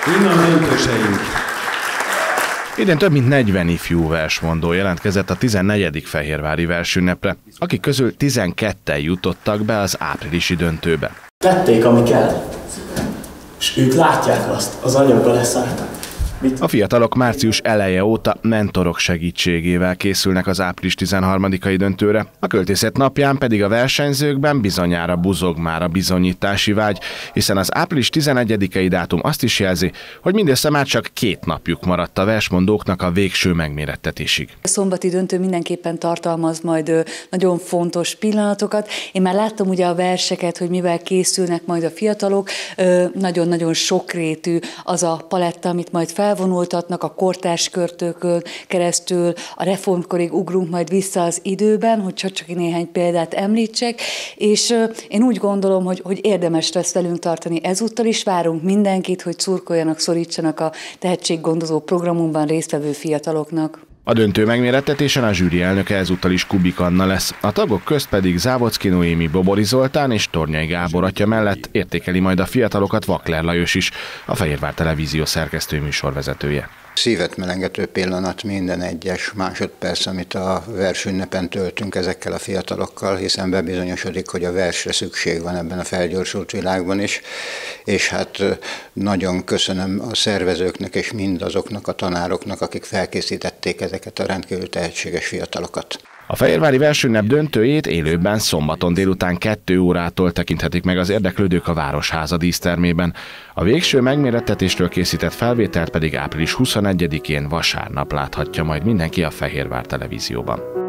Innen döntőseink. Idén több mint 40 ifjú versmondó jelentkezett a 14. fehérvári versünnepre, akik közül 12-en jutottak be az áprilisi döntőbe. Tették, ami kell, és ők látják azt, az anyagba leszálltak. A fiatalok március eleje óta mentorok segítségével készülnek az április 13-ai döntőre, a költészet napján pedig a versenyzőkben bizonyára buzog már a bizonyítási vágy, hiszen az április 11-ai dátum azt is jelzi, hogy mindössze már csak 2 napjuk maradt a versmondóknak a végső megmérettetésig. A szombati döntő mindenképpen tartalmaz majd nagyon fontos pillanatokat. Én már láttam ugye a verseket, hogy mivel készülnek majd a fiatalok. Nagyon-nagyon sokrétű az a paletta, amit majd felvonultatnak, a kortárs költőkön keresztül, a reformkorig ugrunk majd vissza az időben, hogy csak néhány példát említsek, és én úgy gondolom, hogy érdemes lesz velünk tartani ezúttal is, várunk mindenkit, hogy szurkoljanak, szorítsanak a tehetséggondozó programunkban résztvevő fiataloknak. A döntő megmérettetésen a zsűri elnöke ezúttal is Kubik Anna lesz, a tagok közt pedig Závodszky Noémi Bobori Zoltán és Tornyai Gábor atya mellett értékeli majd a fiatalokat Vakler Lajos is, a Fehérvár Televízió szerkesztő műsorvezetője. Szívet melengető pillanat minden egyes másodperc, amit a versünnepen töltünk ezekkel a fiatalokkal, hiszen bebizonyosodik, hogy a versre szükség van ebben a felgyorsult világban is, és hát nagyon köszönöm a szervezőknek és mindazoknak a tanároknak, akik felkészítették ezeket a rendkívül tehetséges fiatalokat. A fehérvári versünnep döntőjét élőben szombaton délután 2 órától tekinthetik meg az érdeklődők a Városháza dísztermében. A végső megmérettetésről készített felvételt pedig április 21-én vasárnap láthatja majd mindenki a Fehérvár Televízióban.